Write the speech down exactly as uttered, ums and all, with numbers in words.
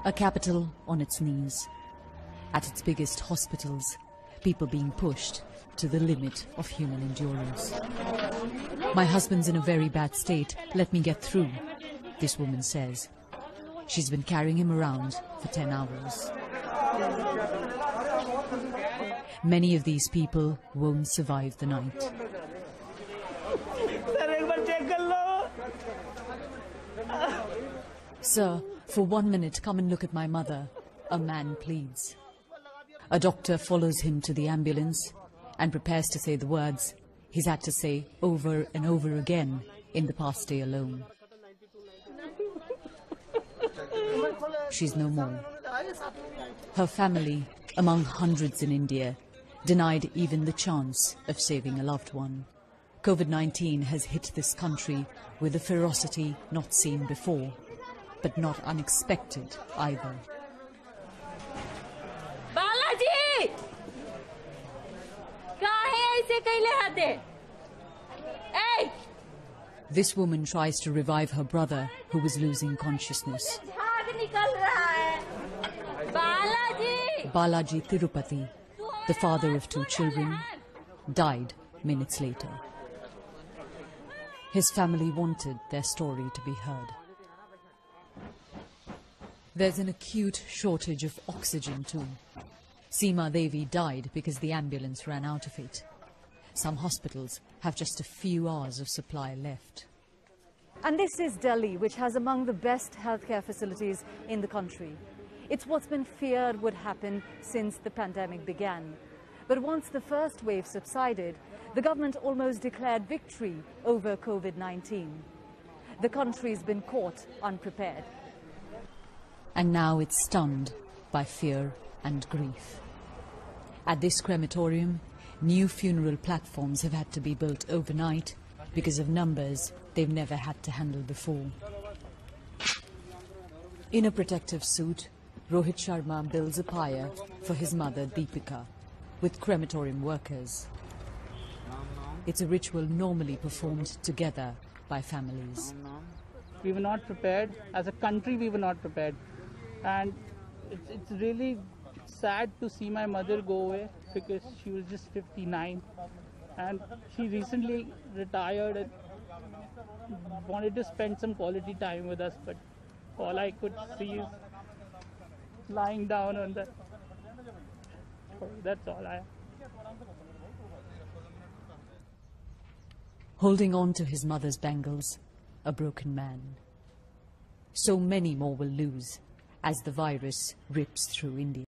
A capital on its knees. At its biggest hospitals, people being pushed to the limit of human endurance. My husband's in a very bad state. Let me get through, this woman says. She's been carrying him around for ten hours. Many of these people won't survive the night. Sir, for one minute, come and look at my mother, a man pleads. A doctor follows him to the ambulance and prepares to say the words he's had to say over and over again in the past day alone. She's no more. Her family, among hundreds in India, denied even the chance of saving a loved one. COVID nineteen has hit this country with a ferocity not seen before, but not unexpected either. Balaji! Hey! This woman tries to revive her brother who was losing consciousness. Balaji! Balaji Tirupati, the father of two children, died minutes later. His family wanted their story to be heard. There's an acute shortage of oxygen too. Seema Devi died because the ambulance ran out of it. Some hospitals have just a few hours of supply left. And this is Delhi, which has among the best healthcare facilities in the country. It's what's been feared would happen since the pandemic began. But once the first wave subsided, the government almost declared victory over COVID nineteen. The country's been caught unprepared. And now it's stunned by fear and grief. At this crematorium, new funeral platforms have had to be built overnight because of numbers they've never had to handle before. In a protective suit, Rohit Sharma builds a pyre for his mother Deepika with crematorium workers. It's a ritual normally performed together by families. We were not prepared. As a country, we were not prepared. And it's, it's really sad to see my mother go away because she was just fifty-nine. And she recently retired and wanted to spend some quality time with us. But all I could see is lying down on the... That's all I... Holding on to his mother's bangles, a broken man. So many more will lose as the virus rips through India.